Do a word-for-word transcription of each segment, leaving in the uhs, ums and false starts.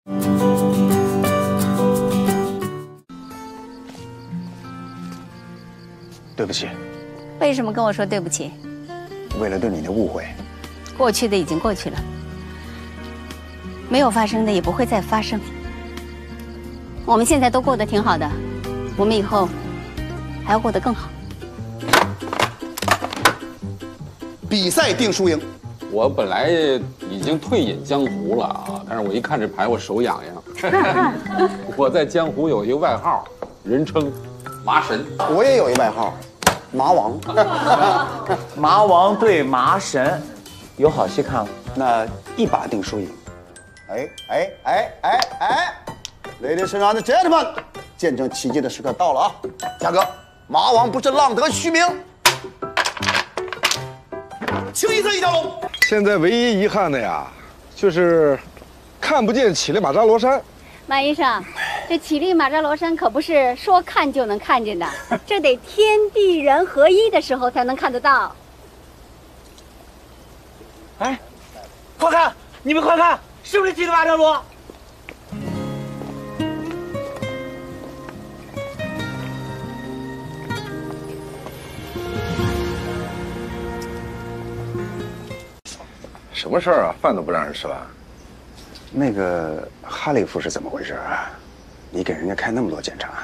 对不起。 为什么跟我说对不起？ 为了对你的误会。 过去的已经过去了，没有发生的也不会再发生。我们现在都过得挺好的，我们以后还要过得更好。 比赛定输赢。 我本来已经退隐江湖了啊，但是我一看这牌，我手痒痒。我在江湖有一个外号，人称麻神。 我也有一外号，麻王。 麻王对麻神，有好戏看了。 那一把定输赢。哎哎哎哎哎 ，Ladies and gentlemen， 见证奇迹的时刻到了啊！嘉哥，麻王不是浪得虚名。清一色一条龙。 现在唯一遗憾的呀，就是看不见乞力马扎罗山。 马医生，这乞力马扎罗山可不是说看就能看见的，这得天地人合一的时候才能看得到。 哎，快看，你们快看，是不是乞力马扎罗？ 什么事儿啊？饭都不让人吃完。 那个哈里夫是怎么回事啊？你给人家开那么多检查？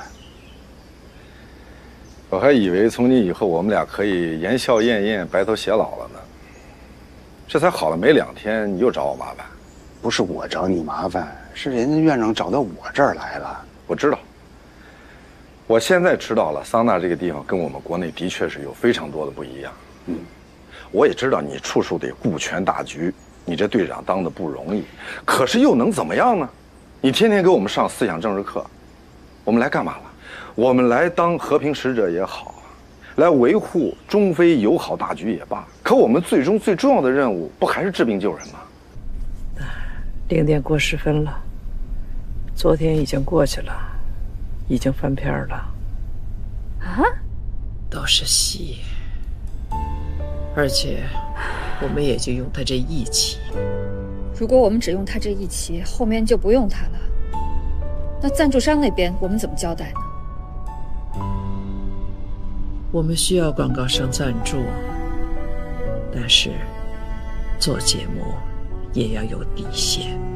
我还以为从今以后我们俩可以言笑晏晏、白头偕老了呢。这才好了没两天，你又找我麻烦。 不是我找你麻烦，是人家院长找到我这儿来了。 我知道。我现在知道了，桑拿这个地方跟我们国内的确是有非常多的不一样。嗯。我也知道你处处得顾全大局，你这队长当的不容易，可是又能怎么样呢？你天天给我们上思想政治课，我们来干嘛了？我们来当和平使者也好，来维护中非友好大局也罢，可我们最终最重要的任务不还是治病救人吗？ 零点过十分了，昨天已经过去了，已经翻篇了。 啊？ 都是戏。而且，我们也就用他这一期。 如果我们只用他这一期，后面就不用他了，那赞助商那边我们怎么交代呢？ 我们需要广告商赞助，但是做节目也要有底线。